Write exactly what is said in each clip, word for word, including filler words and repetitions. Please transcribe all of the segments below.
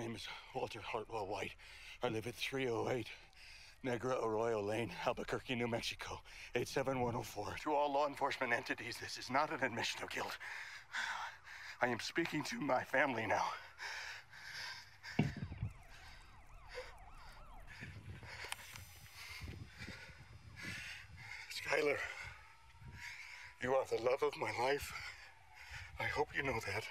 name is Walter Hartwell White. I live at three oh eight Negra Arroyo Lane, Albuquerque, New Mexico, eight seven one oh four. To all law enforcement entities, this is not an admission of guilt. I am speaking to my family now. Skylar, you are the love of my life. I hope you know that.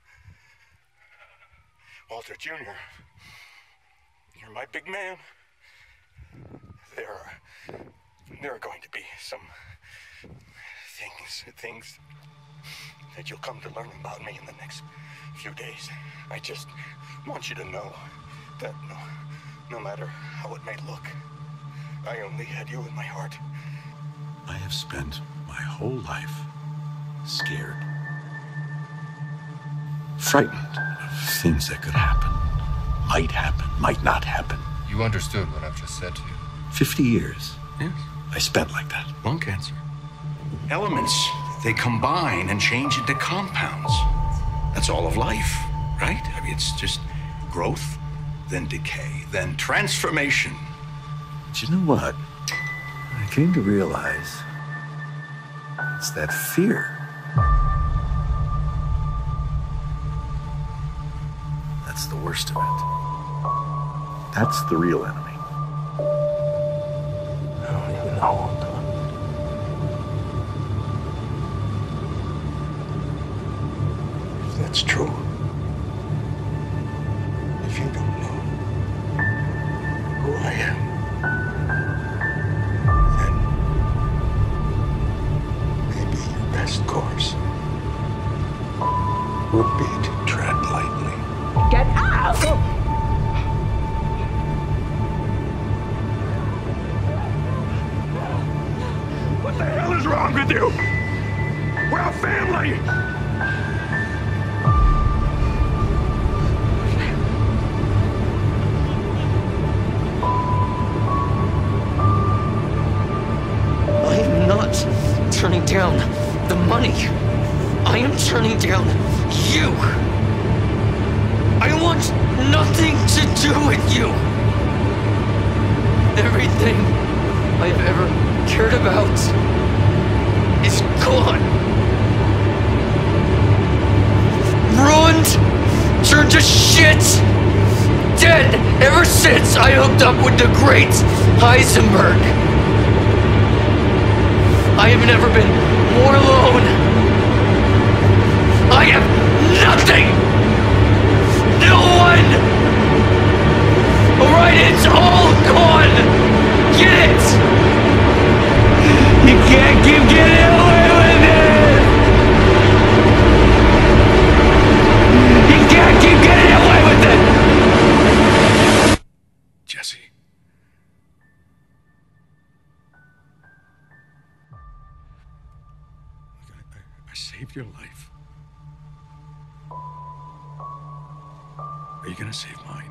Walter Junior, you're my big man. There are, there are going to be some things, things that you'll come to learn about me in the next few days. I just want you to know that no, no matter how it may look, I only had you in my heart. I have spent my whole life scared, frightened of things that could happen, might happen, might not happen. You understood what I've just said to you. Fifty years. Yes. I spent like that. Lung cancer. Elements, they combine and change into compounds. That's all of life, right? I mean, it's just growth, then decay, then transformation. But you know what? I came to realize it's that fear. That's the worst of it. That's the real enemy. I don't even know what to... If that's true, if you don't know who I am, then maybe your best course would be to tread lightly. Get out! What the hell is wrong with you? We're a family! I'm not turning down the money. I am turning down you. I want nothing to do with you. Everything I've ever cared about is gone. Ruined, turned to shit, dead ever since I hooked up with the great Heisenberg. I have never been more alone. I have nothing. No one. Alright, it's all gone. Get it? You can't keep getting away with it! You can't keep getting away with it! Jesse. I, I, I saved your life. Are you gonna save mine?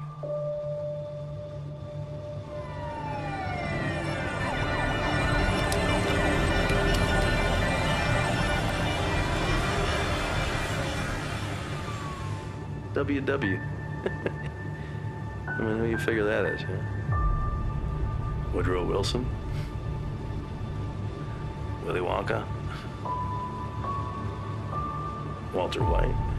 W W. I mean, who you figure that is, huh? Woodrow Wilson? Willy Wonka? Walter White?